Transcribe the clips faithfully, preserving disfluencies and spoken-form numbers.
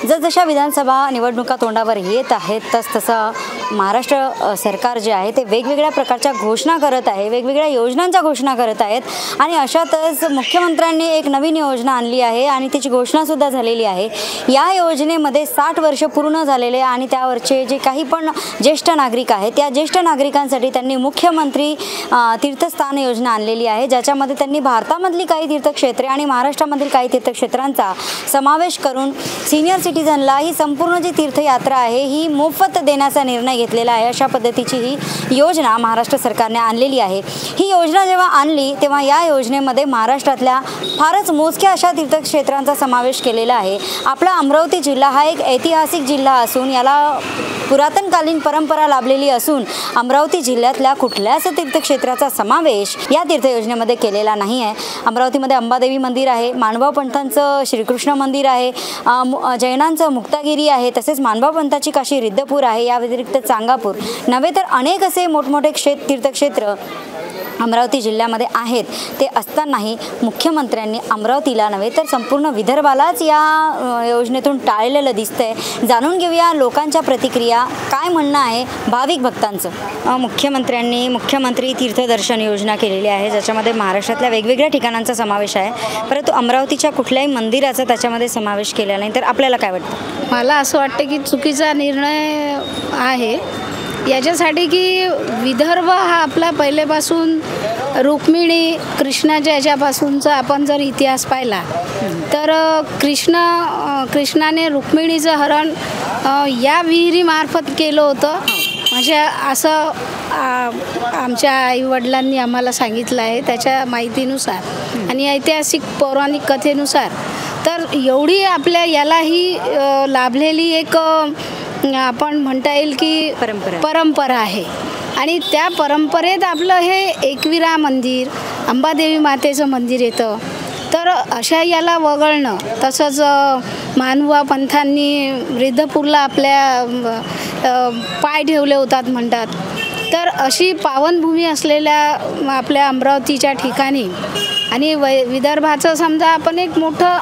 जसजशा विधानसभा निवडणुका तोंडावर येत आहेत तसतसं महाराष्ट्र सरकार जे आहे ते वेगवेगळ्या प्रकारच्या घोषणा करत आहे, वेगवेगळ्या योजनांच्या घोषणा करत आहेत आणि अशातच मुख्यमंत्र्यांनी एक नवीन योजना आणली आहे आणि त्याची घोषणासुद्धा झालेली आहे। या योजनेमध्ये साठ वर्ष पूर्ण झालेले आणि त्यावरचे जे काही पण ज्येष्ठ नागरिक आहेत त्या ज्येष्ठ नागरिकांसाठी त्यांनी मुख्यमंत्री तीर्थस्थान योजना आणलेली आहे, ज्याच्यामध्ये त्यांनी भारतामधली काही तीर्थक्षेत्रे आणि महाराष्ट्रामधील काही तीर्थक्षेत्रांचा समावेश करून सिनियर सिटीजनला ही संपूर्ण जी तीर्थयात्रा आहे ही मोफत देण्याचा निर्णय घेतलेला आहे। अशा पद्धतीची ही योजना महाराष्ट्र सरकारने आणलेली आहे। ही योजना जेव्हा आणली तेव्हा या योजनेमध्ये महाराष्ट्रातल्या फारच मोजक्या अशा तीर्थक्षेत्रांचा समावेश केलेला आहे। आपला अमरावती जिल्हा हा एक ऐतिहासिक जिल्हा असून याला पुरातनकालीन परंपरा लाभलेली असून अमरावती जिल्ह्यातल्या कुठल्याच तीर्थक्षेत्राचा समावेश या तीर्थ योजनेमध्ये केलेला नाही आहे। अमरावतीमध्ये अंबादेवी मंदिर आहे, मानभाव पंथांचं श्रीकृष्ण मंदिर आहे, जैनांचं मुक्तागिरी आहे, तसेच मानभाव पंथाची काशी रिद्धपूर आहे, या व्यतिरिक्त चांगापूर नव्हे तर अनेक असे मोठमोठे क्षेत्र तीर्थक्षेत्र अमरावती जिल्ह्यामध्ये आहेत। ते असतानाही मुख्यमंत्र्यांनी अमरावतीला नव्हे तर संपूर्ण विदर्भालाच या योजनेतून टाळलेलं दिसतंय। जाणून घेऊया लोकांच्या प्रतिक्रिया, काय म्हणणं आहे भाविक भक्तांचं। मुख्यमंत्र्यांनी मुख्यमंत्री तीर्थदर्शन योजना केलेली आहे, ज्याच्यामध्ये महाराष्ट्रातल्या वेगवेगळ्या ठिकाणांचा समावेश आहे, परंतु अमरावतीच्या कुठल्याही मंदिराचा त्याच्यामध्ये समावेश केलेला नाही। तर आपल्याला काय वाटतं? मला असं वाटतं की चुकीचा निर्णय आहे याच्यासाठी की विदर्भ हा आपला पहिल्यापासून रुक्मिणी कृष्णाच्या याच्यापासूनचा आपण जर इतिहास पाहिला तर कृष्ण कृष्णाने रुक्मिणीचं हरण या विहिरीमार्फत केलं होतं, म्हणजे असं आमच्या आईवडिलांनी आम्हाला सांगितलं आहे त्याच्या माहितीनुसार आणि ऐतिहासिक पौराणिक कथेनुसार। तर एवढी आपल्या यालाही लाभलेली एक आपण म्हणता येईल की परंपरा परंपरा आहे आणि त्या परंपरेत आपलं हे एकविरा मंदिर, अंबादेवी मातेचं मंदिर येतं। तर अशा याला वगळणं, तसंच मानवा पंथांनी रिद्धपूरला आपल्या पाय ठेवले होतात म्हणतात। तर अशी पावनभूमी असलेल्या आपल्या अमरावतीच्या ठिकाणी आणि वै विदर्भाचं समजा आपण एक मोठं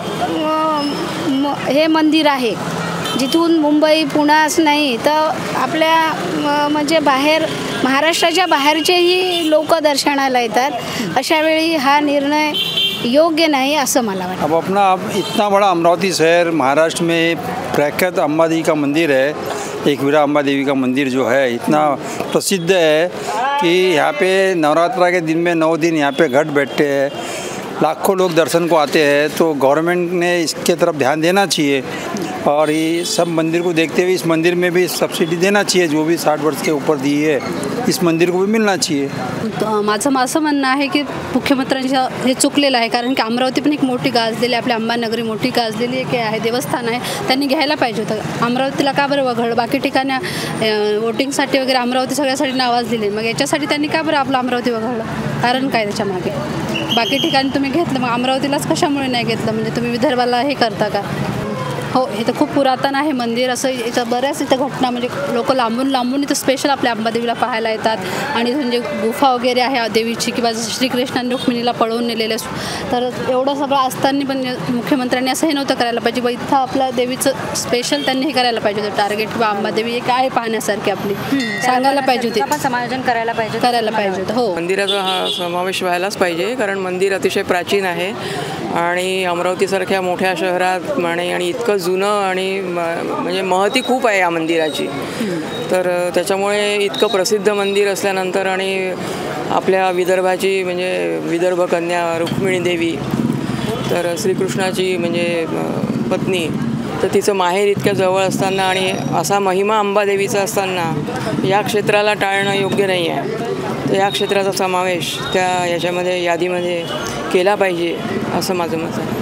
हे मंदिर आहे जिथून मुंबई पुण्याच नाही तर आपल्या म्हणजे बाहेर महाराष्ट्राच्या बाहेरचेही लोक दर्शनाला येतात। अशा वेळी हा निर्णय योग्य नहीं ऐसा मला वाटता। अब अपना इतना बड़ा अमरावती शहर महाराष्ट्र में प्रख्यात अम्बा देवी का मंदिर है, एकवीरा अम्बा देवी का मंदिर जो है इतना प्रसिद्ध है कि यहाँ पे नवरात्रा के दिन में नौ दिन यहाँ पे घट बैठते हैं, लाखों लोग दर्शन को आते हैं। तो गवर्नमेंट ने इसके तरफ ध्यान देना चाहिए और ये सब मंदिर को देखते हुए इस मंदिर में भी सब्सिडी देना चाहिए, जो भी साठ वर्ष के ऊपर दी है इस मंदिर को भी मिलना चाहिए। माझं असं म्हणणं आहे की मुख्यमंत्र्यांचं हे चुकलेलं आहे, कारण की अमरावती पण एक मोठी गाजलेली आपली अंबानगरी मोठी गाजलेली एक आहे, देवस्थान आहे, त्यांनी घ्यायला पाहिजे होतं। अमरावतीला का बरं वगळ, बाकी ठिकाणी वोटिंगसाठी वगैरे अमरावती सगळ्यासाठी नावाजलेली, मग याच्यासाठी त्यांनी का बरं आपलं अमरावती वगळलं, कारण काय त्याच्या मागे? बाकी ठिकाणी तुम्ही घेतलं, मग अमरावतीलाच कशामुळे नाही घेतलं? म्हणजे तुम्ही विदर्भाला हे करता का? हो, हे तर खूप पुरातन आहे मंदिर, असं इथं बऱ्याच इथं घटना म्हणजे लोक लांबून लांबून इथं स्पेशल आपल्या अंबादेवीला पाहायला येतात आणि म्हणजे गुफा वगैरे आहे देवीची किंवा श्रीकृष्णाने रुक्मिणीला पळवून नेलेले। तर एवढं सगळं असताना पण मुख्यमंत्र्यांनी असं हे नव्हतं करायला पाहिजे, बाई इथं आपल्या देवीचं स्पेशल त्यांनी हे करायला पाहिजे होतं टार्गेट किंवा अंबादेवी एक आहे पाहण्यासारखी आपली सांगायला पाहिजे होती, आपण समायोजन करायला पाहिजे करायला पाहिजे होतं। हो, मंदिराचा हा समावेश व्हायलाच पाहिजे, कारण मंदिर अतिशय प्राचीन आहे आणि अमरावतीसारख्या मोठ्या शहरात म्हणे आणि इतकं जुनं आणि म्हणजे महती खूप आहे या मंदिराची। तर त्याच्यामुळे इतकं प्रसिद्ध मंदिर असल्यानंतर आणि आपल्या विदर्भाची म्हणजे विदर्भ कन्या रुक्मिणी देवी तर श्रीकृष्णाची म्हणजे पत्नी, तर तिचं माहेर इतक्या जवळ असताना आणि असा महिमा अंबादेवीचा असताना या क्षेत्राला टाळणं योग्य नाही आहे। तर या क्षेत्राचा समावेश त्या याच्यामध्ये यादीमध्ये केला पाहिजे असं माझं मत आहे।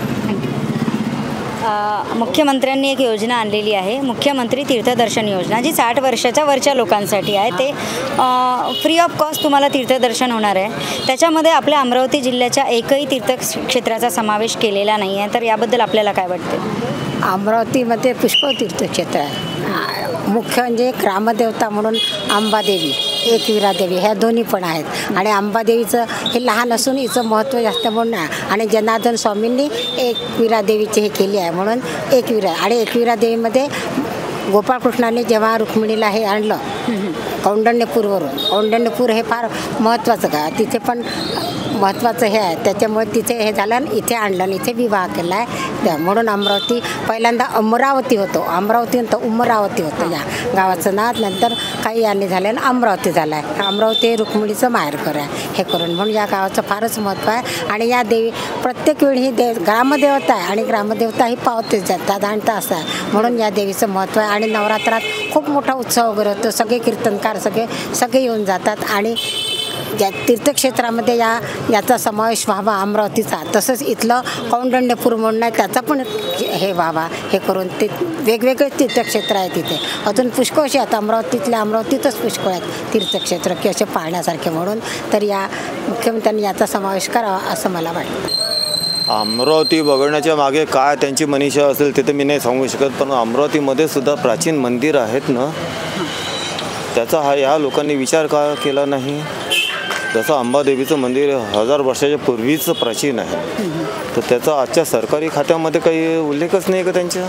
मुख्यमंत्र्यांनी एक योजना आणलेली आहे, मुख्यमंत्री तीर्थदर्शन योजना, जी साठ वर्षाच्या वरच्या लोकांसाठी आहे। ते फ्री ऑफ कॉस्ट तुम्हाला तीर्थदर्शन होणार आहे। त्याच्यामध्ये आपल्या अमरावती जिल्ह्याच्या एकही तीर्थक्षेत्राचा समावेश केलेला नाही आहे। तर याबद्दल आपल्याला काय वाटते? अमरावतीमध्ये पुष्कळ तीर्थक्षेत्र आहे, मुख्य म्हणजे ग्रामदेवता म्हणून अंबादेवी, एकविरा देवी ह्या दोन्ही पण आहेत. आणि अंबादेवीचं हे लहान असून हिचं महत्त्व जास्त म्हणून आहे. आणि जनार्दन स्वामींनी एकविरा देवीची हे केली आहे म्हणून एकविरा. आणि एकविरा देवीमध्ये गोपाळकृष्णाने जेव्हा रुक्मिणीला हे आणलं कौंडण्यपूरवरून, कौंडण्यपूर हे फार महत्त्वाचं का तिथे पण महत्त्वाचं हे आहे, त्याच्यामुळे तिथे हे झालं आणि इथे आणलं आणि इथे विवाह केला आहे. म्हणून अमरावती पहिल्यांदा अमरावती होतो, अमरावती नंतर उमरावती होतं या गावाचं नाव. नंतर काही यांनी झालं आणि अमरावती झालं आहे. अमरावती हे रुक्मिणीचं माहेरघर आहे हे करून, म्हणून या गावाचं फारच महत्त्व आहे. आणि या देवी प्रत्येक वेळी ही देव ग्रामदेवता आहे आणि ग्रामदेवता ही पावतेच जातात आणि असं आहे, म्हणून या देवीचं महत्त्व आहे. आणि नवरात्रात खूप मोठा उत्सव वगैरे होतो, सगळे कीर्तनकार सगळे सगळे येऊन जातात. आणि ज्या तीर्थक्षेत्रामध्ये या याचा समावेश व्हावा अमरावतीचा, तसंच इथलं कौंडण्यपूर म्हणून आहे त्याचा पण हे व्हावा हे करून ते वेगवेगळे तीर्थक्षेत्र आहेत तिथे. अजून पुष्कळशी आहेत अमरावतीतल्या अमरावतीतच पुष्कळ आहेत तीर्थक्षेत्र की असे पाहण्यासारखे, म्हणून तर या मुख्यमंत्र्यांनी याचा समावेश करावा असं मला वाटतं. अमरावती बघण्याच्या मागे काय त्यांची मनीषा असेल ते तर मी नाही सांगू शकत, पण अमरावतीमध्ये सुद्धा प्राचीन मंदिर आहेत ना, त्याचा हा या लोकांनी विचार का केला नाही. जसं अंबादेवीचं मंदिर हजार वर्षाच्या पूर्वीचं प्राचीन आहे, तर त्याचा आजच्या सरकारी खात्यामध्ये काही उल्लेखच नाही का त्यांच्या.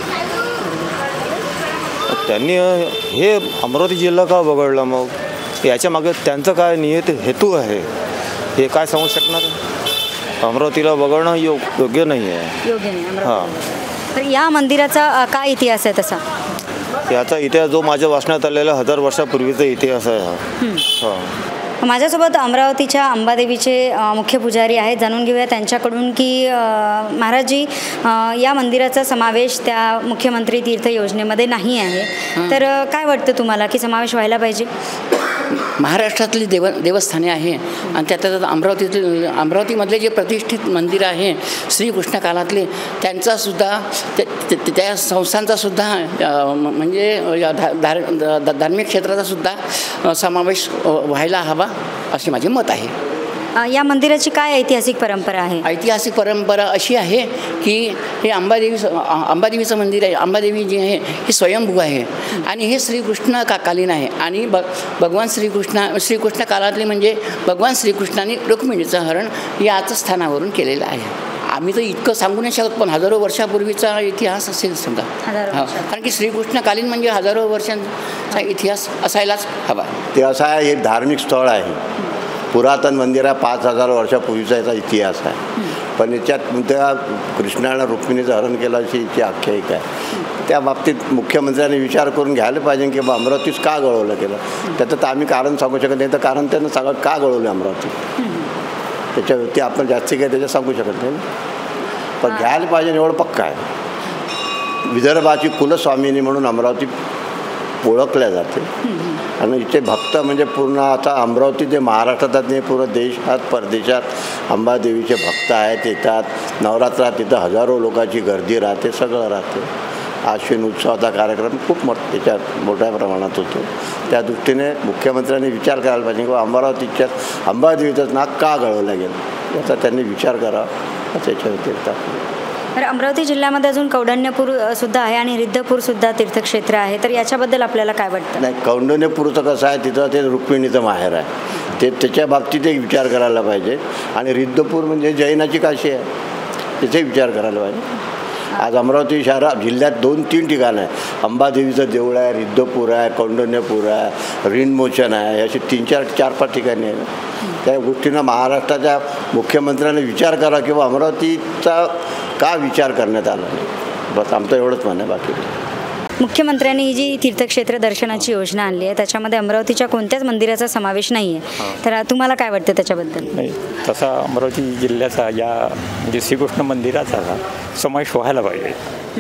त्यांनी हे अमरावती जिल्हा का वगळला, मग याच्या मागे त्यांचं काय नियत हेतू आहे हे काय सांगू शकणार. अमरावतीला वगळणं योग योग्य नाही आहे. योग्य नाही. हां, तर या मंदिराचा काय इतिहास आहे तसा? याचा इतिहास जो माझ्या वाचण्यात आलेला हजार वर्षापूर्वीचा इतिहास आहे हा. हां. माझ्यासोबत अमरावतीच्या अंबादेवीचे मुख्य पुजारी आहेत, जाणून घेऊया त्यांच्याकडून की महाराजजी या मंदिराचा समावेश त्या मुख्यमंत्री तीर्थ योजनेमध्ये नाही आहे, तर काय वाटतं तुम्हाला की समावेश व्हायला पाहिजे? महाराष्ट्रातली देव देवस्थाने आहे आणि त्यात अमरावतीतील अमरावतीमधले जे प्रतिष्ठित मंदिर आहे श्रीकृष्ण कालातले, त्यांचासुद्धा त्या संस्थांचासुद्धा म्हणजे धार धार्मिक क्षेत्राचासुद्धा समावेश व्हायला हवा असे माझे मत आहे. या मंदिराची काय ऐतिहासिक परंपरा आहे? ऐतिहासिक परंपरा अशी आहे की हे अंबादेवी अंबादेवीचं मंदिर आहे. अंबादेवी जी आहे ही स्वयंभू आहे आणि हे श्रीकृष्ण का कालीन आहे. आणि ब भगवान श्रीकृष्ण श्रीकृष्ण कालातले म्हणजे भगवान श्रीकृष्णाने रुक्मिणीचं हरण याच स्थानावरून केलेलं आहे. आम्ही तर इतकं सांगू नाही शकत, पण हजारो वर्षापूर्वीचा इतिहास असेल समजा. हां, कारण की श्रीकृष्ण कालीन म्हणजे हजारो वर्षांचा इतिहास असायलाच हवा. ते असं आहे, हे धार्मिक स्थळ आहे, पुरातन मंदिर आहे, पाच हजार वर्षापूर्वीचा याचा इतिहास आहे. पण याच्यात त्या कृष्णानं रुक्मिणीचं हरण केलं अशी याची आख्यायिका आहे. त्या बाबतीत मुख्यमंत्र्यांनी विचार करून घ्यायला पाहिजे की बा अमरावतीच का गळवलं केलं. त्याचं तर आम्ही कारण सांगू शकत नाही, तर कारण त्यांना सगळं का गळवलं अमरावती त्याच्यावरती आपण जास्ती काय त्याच्यात सांगू शकत नाही. पण घ्यायला पाहिजे एवढं पक्का आहे. विदर्भाची कुलस्वामिनी म्हणून अमरावती ओळखल्या जाते आणि इथे भक्त म्हणजे पूर्ण आता अमरावती जे महाराष्ट्रात नाही पूर्ण देशात परदेशात अंबादेवीचे भक्त आहेत, येतात. नवरात्रात तिथं हजारो लोकांची गर्दी राहते, सगळं राहते. आश्विन उत्सवाचा कार्यक्रम खूप मोठ त्याच्यात मोठ्या प्रमाणात होतो. त्या दृष्टीने मुख्यमंत्र्यांनी विचार करायला पाहिजे की अंबारावतीच्या अंबादेवीचं नाक का गळवलं गेलं याचा त्यांनी विचार करावा. त्याच्या व्यतिरिक्त तर अमरावती जिल्ह्यामध्ये अजून कौंडण्यपूर सुद्धा आहे आणि रिद्धपूरसुद्धा तीर्थक्षेत्र आहे, तर याच्याबद्दल आपल्याला काय वाटतं? नाही, कौंडण्यपूरचं कसं आहे, तिथं ते रुक्मिणीचं माहेर आहे, ते त्याच्या बाबतीत एक विचार करायला पाहिजे. आणि रिद्धपूर म्हणजे जैनाची काशी आहे, तिथे विचार करायला पाहिजे. आज अमरावती शहरात जिल्ह्यात दोन तीन ठिकाणं आहे. अंबादेवीचं देऊळ आहे, रिद्धपूर आहे, कौंडण्यपूर आहे, ऋणमोचन आहे, अशी तीन चार चार पाच ठिकाणी आहे. त्या गोष्टीनं महाराष्ट्राच्या मुख्यमंत्र्यांनी विचार करा किंवा अमरावतीचा का विचार करण्यात आला नाही. बस आमचं एवढंच म्हणणं आहे. बाकी मुख्यमंत्र्यांनी ही जी तीर्थक्षेत्र दर्शनाची योजना आणली आहे त्याच्यामध्ये अमरावतीच्या कोणत्याच मंदिराचा समावेश नाही आहे, तर तुम्हाला काय वाटतं त्याच्याबद्दल? नाही, तसा अमरावती जिल्ह्याचा या म्हणजे श्रीकृष्ण मंदिराचा समावेश व्हायला पाहिजे.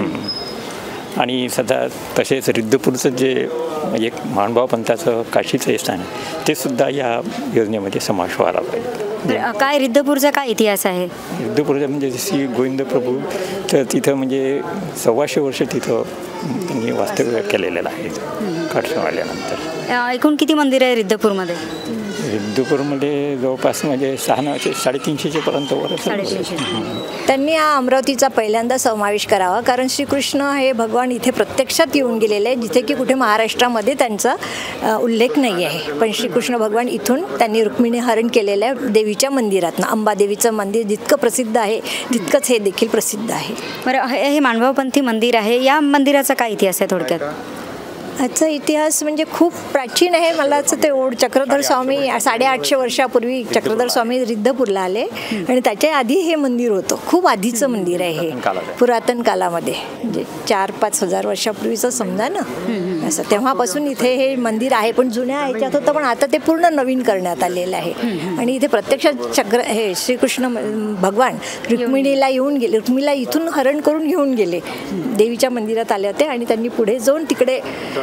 आणि सध्या तसेच रिद्धपूरचं जे एक महानुभाव पंथाचं काशीचं स्थान आहे ते सुद्धा या योजनेमध्ये समावेश व्हायला पाहिजे. काय रिद्धपूरचा काय इतिहास आहे? रिद्धपूरचा म्हणजे श्री गोविंद प्रभू तर तिथं म्हणजे सव्वाशे वर्ष तिथं त्यांनी वास्तव्य केलेलं आहे. काठशेव आल्यानंतर एकूण किती मंदिर आहे रिद्धपूरमध्ये? रिद्धपुरमध्ये जवळपास म्हणजे सहा साडेतीनशेच्या पर्यंत वर साडेतीनशे. त्यांनी हा अमरावतीचा पहिल्यांदा समावेश करावा, कारण श्रीकृष्ण हे भगवान इथे प्रत्यक्षात येऊन गेलेले आहे, जिथे की कुठे महाराष्ट्रामध्ये त्यांचा अ, उल्लेख नाही आहे. पण श्रीकृष्ण भगवान इथून त्यांनी रुक्मिणी हरण केलेलं आहे देवीच्या मंदिरातनं. अंबादेवीचं मंदिर जितकं प्रसिद्ध आहे तितकंच हे देखील प्रसिद्ध आहे. बरं, हे हे मानभावपंथी मंदिर आहे, या मंदिराचा काय इतिहास आहे थोडक्यात? याचा इतिहास म्हणजे खूप प्राचीन आहे. मला असं ते ओढ चक्रधर स्वामी साडेआठशे वर्षापूर्वी चक्रधर स्वामी रिद्धपूरला आले आणि त्याच्या आधी हे मंदिर होतं. खूप आधीचं मंदिर आहे हे, पुरातन कालामध्ये, म्हणजे चार पाच हजार वर्षापूर्वीचं समजा ना. असं तेव्हापासून इथे हे मंदिर आहे, पण जुन्या ह्याच्यात होतं, पण आता ते पूर्ण नवीन करण्यात आलेलं आहे. आणि इथे प्रत्यक्षात चक्र हे श्रीकृष्ण भगवान रुक्मिणीला येऊन गेले, रुक्मिणीला इथून हरण करून घेऊन गेले, देवीच्या मंदिरात आले होते. आणि त्यांनी पुढे जाऊन तिकडे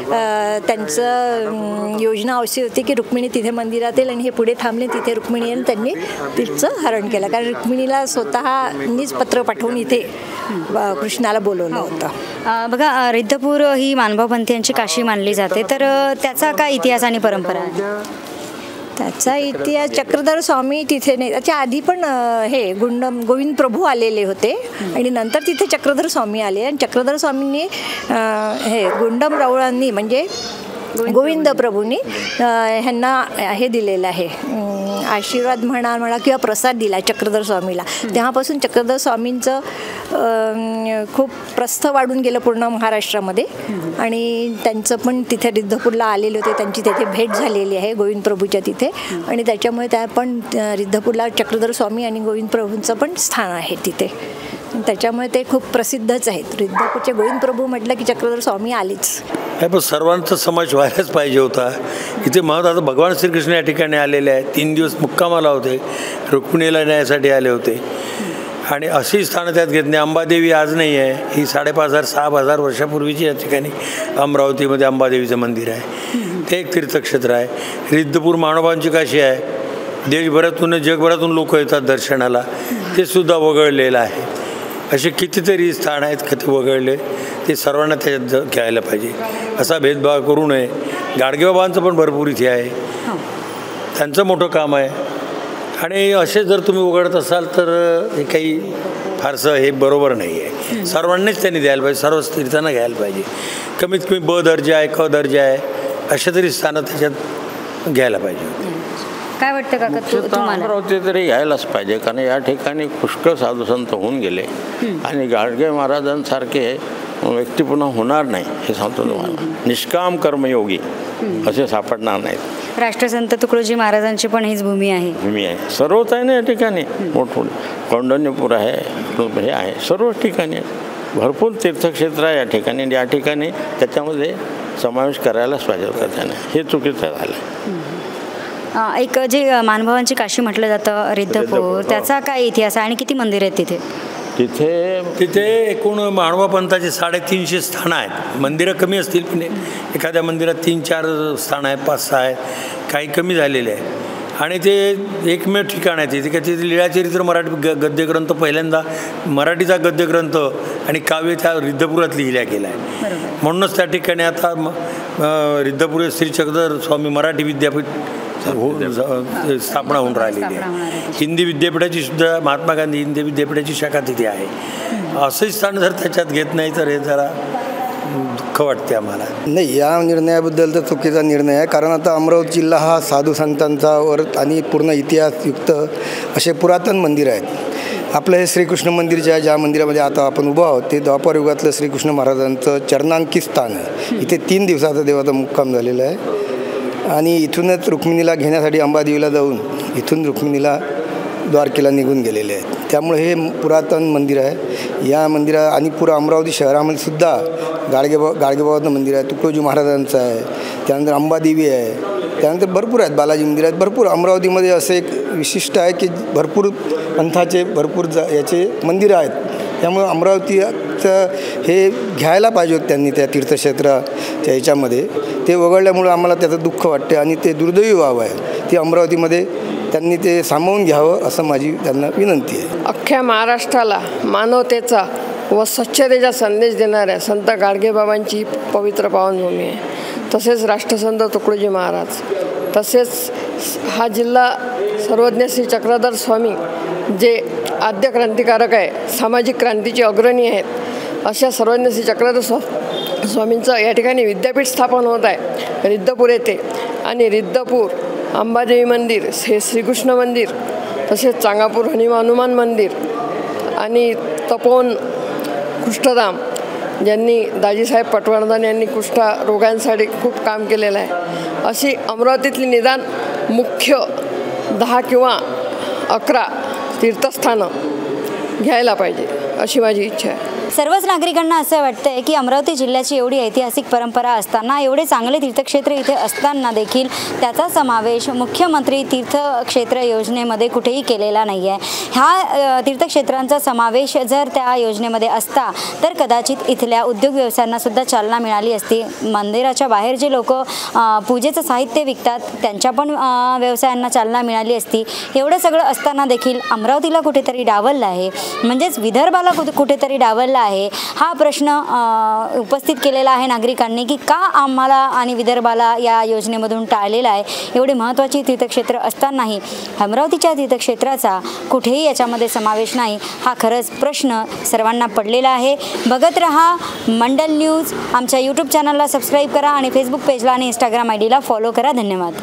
त्यांचं योजना अशी होती की रुक्मिणी तिथे मंदिरात येईल आणि हे पुढे थांबले, तिथे रुक्मिणी येऊन त्यांनी तिचं हरण केलं. कारण रुक्मिणीला स्वतःनीच पत्र पाठवून इथे कृष्णाला बोलवलं होतं. बघा, रिद्धपूर ही मानभावपंथीयांची काशी मानली जाते, तर त्याचा काय इतिहास आणि परंपरा आहे? त्याचा इतिहास चक्रधर स्वामी तिथे नाही, त्याच्या आधी पण हे गुंडम गोविंद प्रभू आलेले होते आणि नंतर तिथे चक्रधर स्वामी आले. आणि चक्रधर स्वामींनी हे गुंडम राऊळांनी म्हणजे गोविंद प्रभूंनी ह्यांना हे दिलेलं आहे, आशीर्वाद म्हणा म्हणा किंवा प्रसाद दिला चक्रधर स्वामीला. तेव्हापासून चक्रधर स्वामींचं खूप प्रस्थ वाढून गेलं पूर्ण महाराष्ट्रामध्ये. आणि त्यांचं पण तिथे रिद्धपूरला आलेले होते, त्यांची तिथे भेट झालेली आहे गोविंद प्रभूच्या तिथे. आणि त्याच्यामुळे त्या पण रिद्धपूरला चक्रधर स्वामी आणि गोविंद प्रभूंचं पण स्थान आहे तिथे. त्याच्यामुळे ते खूप प्रसिद्धच आहेत. रिद्धपूरचे गोविंद प्रभू म्हटलं की चक्रधर स्वामी आलेच. हे पण सर्वांचा समावेश व्हायलाच पाहिजे होता. इथे महत्त्वाचं भगवान श्रीकृष्ण या ठिकाणी आलेले आहेत, तीन दिवस मुक्कामाला होते, रुक्मिणीला न्यायासाठी आले होते. आणि अशी स्थानं त्यात घेतली. अंबादेवी आज नाही आहे, ही साडेपाच हजार सहा हजार वर्षापूर्वीची या ठिकाणी अमरावतीमध्ये अंबादेवीचं मंदिर आहे. ते एक तीर्थक्षेत्र आहे. रिद्धपूर मानवांची काशी आहे, देशभरातून जगभरातून लोक येतात दर्शनाला, ते सुद्धा वगळलेलं आहे. असे कितीतरी स्थान आहेत का ते वगळले, ते सर्वांना त्याच्यात घ्यायला पाहिजे, असा भेदभाव करू नये. गाडगेबाबांचं पण भरपूर इथे आहे, त्यांचं मोठं काम आहे. आणि असे जर तुम्ही उघडत असाल तर हे काही फारसं हे बरोबर नाही आहे. सर्वांनीच त्यांनी द्यायला पाहिजे, सर्व तीर्थांना घ्यायला पाहिजे. कमीत कमी ब दर्जा आहे, क दर्जा आहे, अशा तरी स्थानं त्याच्यात घ्यायला पाहिजे. काय वाटतं काका तुम्हाला? अमरावती तरी घ्यायलाच पाहिजे, कारण या ठिकाणी पुष्कळ साधुसंत होऊन गेले आणि गाडगे महाराजांसारखे व्यक्ती पुन्हा होणार नाही हे सांगतो तुम्हाला. निष्काम कर्मयोगी असे सापडणार नाहीत. राष्ट्रसंत तुकडोजी महाराजांची पण हीच भूमी आहे. भूमी आहे, सर्वच आहे ना या ठिकाणी. मोठमोठे कौंडण्यपूर आहे, हे आहे, सर्व ठिकाणी भरपूर तीर्थक्षेत्र आहे या ठिकाणी. या ठिकाणी त्याच्यामध्ये समावेश करायलाच पाहिजे होता त्याने, हे चुकीचं झालं. एक जे मानभावांची काशी म्हटलं जातं रिद्धपूर, त्याचा काय इतिहास आहे आणि किती मंदिर आहेत तिथे? तिथे तिथे एकूण मानवा पंथाचे साडेतीनशे स्थानं आहेत. मंदिरं कमी असतील, पण एखाद्या मंदिरात तीन चार स्थानं आहेत, पाच सहा आहेत, काही कमी झालेले आहे. आणि ते एकमेव ठिकाण आहे तिथे. तिथे लीळाचरित्र मराठी ग गद्यग्रंथ पहिल्यांदा मराठीचा गद्यग्रंथ आणि काव्य त्या रिद्धपुरात लिहिल्या गेला आहे. म्हणूनच त्या ठिकाणी आता रिद्धपुर श्री चक्रधर स्वामी मराठी विद्यापीठ हो स्थापना होऊन राहिलेली आहे. हिंदी विद्यापीठाची सुद्धा महात्मा गांधी हिंदी विद्यापीठाची शाखा तिथे आहे. असंही स्थान जर त्याच्यात घेत नाही तर हे जरा दुःख वाटते आम्हाला. नाही, या निर्णयाबद्दल तर चुकीचा निर्णय आहे. कारण आता अमरावती जिल्हा हा साधू संतांचा वर आणि पूर्ण इतिहासयुक्त असे पुरातन मंदिर आहेत. आपलं हे श्रीकृष्ण मंदिर जे आहे, ज्या मंदिरामध्ये आता आपण उभं आहोत, ते द्वापर युगातलं श्रीकृष्ण महाराजांचं चरणांकित स्थान आहे. इथे तीन दिवसाचा देवाचा मुक्काम झालेला आहे. आणि इथूनच रुक्मिणीला घेण्यासाठी अंबादेवीला जाऊन इथून रुक्मिणीला द्वारकेला निघून गेलेले आहेत. त्यामुळे हे पुरातन मंदिर आहे. या मंदिरा आणि पुरा अमरावती शहरामध्ये सुद्धा गाडगेबा गाडगेबाबाचं मंदिर आहे, तुकडोजी महाराजांचं आहे, त्यानंतर अंबादेवी आहे, त्यानंतर भरपूर आहेत, बालाजी मंदिर आहेत, भरपूर. अमरावतीमध्ये असं एक विशिष्ट आहे की भरपूर पंथाचे भरपूर जा याचे मंदिरं आहेत. त्यामुळे अमरावतीचं हे घ्यायला पाहिजे होतं त्यांनी त्या तीर्थक्षेत्राच्या ह्याच्यामध्ये. ते वगळल्यामुळं आम्हाला त्याचं दुःख वाटते आणि ते दुर्दैवी व्हावं आहे. ती अमरावतीमध्ये त्यांनी ते सामावून घ्यावं असं माझी त्यांना विनंती आहे. अख्ख्या महाराष्ट्राला मानवतेचा व स्वच्छतेचा संदेश देणाऱ्या संत गाडगेबाबांची पवित्र पावनभूमी आहे. तसेच राष्ट्रसंत तुकडोजी महाराज, तसेच हा जिल्हा सर्वज्ञ श्री चक्रधर स्वामी जे आद्य क्रांतिकारक आहे, सामाजिक क्रांतीचे अग्रणी आहेत, अशा सर्वज्ञ श्री चक्रधर स्वा स्वामींचं या ठिकाणी विद्यापीठ स्थापन होत आहे रिद्धपूर येथे. आणि रिद्धपूर अंबादेवी मंदिर, हे श्रीकृष्ण मंदिर, तसेच चांगापूर हनुमा हनुमान मंदिर आणि तपोवन कुष्ठधाम, ज्यांनी दाजीसाहेब पटवर्धन यांनी कुष्ठ रोगांसाठी खूप काम केलेलं आहे, अशी अमरावतीतली निदान मुख्य दहा किंवा अकरा तीर्थस्थानं घ्यायला पाहिजे अशी माझी इच्छा आहे. सर्वच नागरिकांना असं वाटतंय की अमरावती जिल्ह्याची एवढी ऐतिहासिक परंपरा असताना, एवढे चांगले तीर्थक्षेत्र इथे असताना देखील त्याचा समावेश मुख्यमंत्री तीर्थक्षेत्र योजनेमध्ये कुठेही केलेला नाही आहे. ह्या तीर्थक्षेत्रांचा समावेश जर त्या योजनेमध्ये असता तर कदाचित इथल्या उद्योग व्यवसायांनासुद्धा चालना मिळाली असती. मंदिराच्या बाहेर जे लोक पूजेचं साहित्य विकतात त्यांच्या पण व्यवसायांना चालना मिळाली असती. एवढं सगळं असताना देखील अमरावतीला कुठेतरी डावललं आहे, म्हणजेच विदर्भाला कुठे कुठेतरी डावललं आहे. हा प्रश्न उपस्थित केलेला आहे नागरिकांनी की का आम्हाला आणि विदर्भाला या योजनेमधून टाळलेला आहे. एवढी महत्त्वाची तीर्थक्षेत्र असतानाही अमरावतीच्या तीर्थक्षेत्राचा कुठेही याच्यामध्ये समावेश नाही. हा खरंच प्रश्न सर्वांना पडलेला आहे. बघत रहा मंडल न्यूज. आमच्या यूट्यूब चॅनलला सबस्क्राईब करा आणि फेसबुक पेजला आणि इंस्टाग्राम आय डीला फॉलो करा. धन्यवाद.